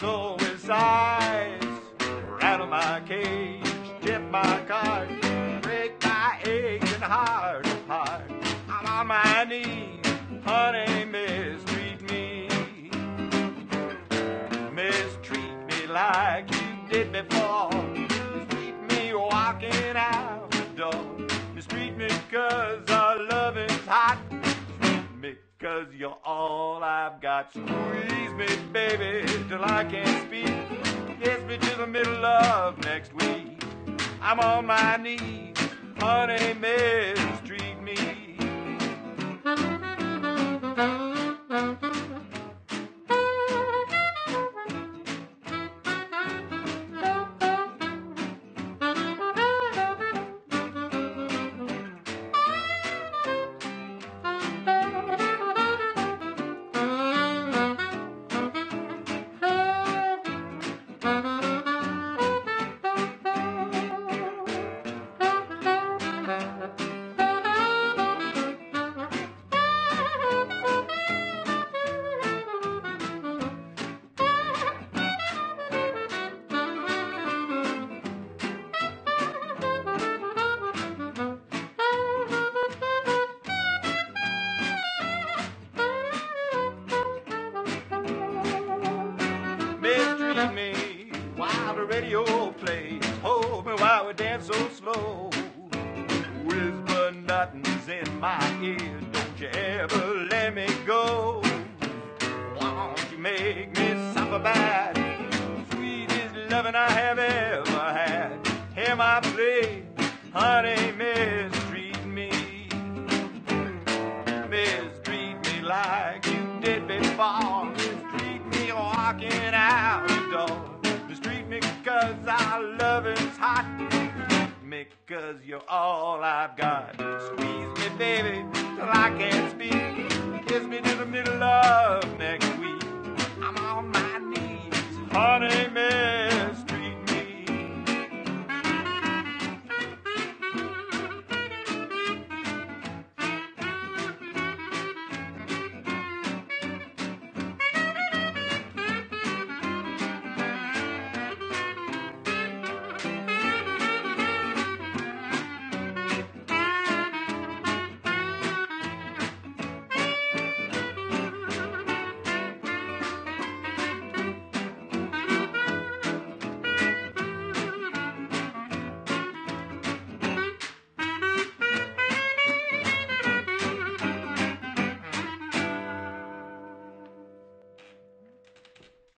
so with sighs. Rattle my cage, tip my card, break my aching heart apart. I'm on my knees, honey, mistreat me. Mistreat me like you did before. Mistreat me walking out the door. Mistreat me 'cause our loving's hot. Mistreat me 'cause you're all I've got. Squeeze me, baby, till I can't speak. Kiss me to the middle of next week. I'm on my knees, honey, mistreat me. Mistreat me while the radio plays. Hold me while we dance so slow. Whisper nothing's in my ear. Don't you ever let me go. Won't you make me suffer bad? Sweetest loving I have ever had. Hear my plea, honey, mistreat me. Mistreat me like you did before. Mistreat me walking out the door. Mistreat me 'cause our loving's hot. Mistreat me 'cause you're all I've got. Squeeze me, baby, till I can't speak. Kiss me to the middle of next week. I'm on my knees, honey.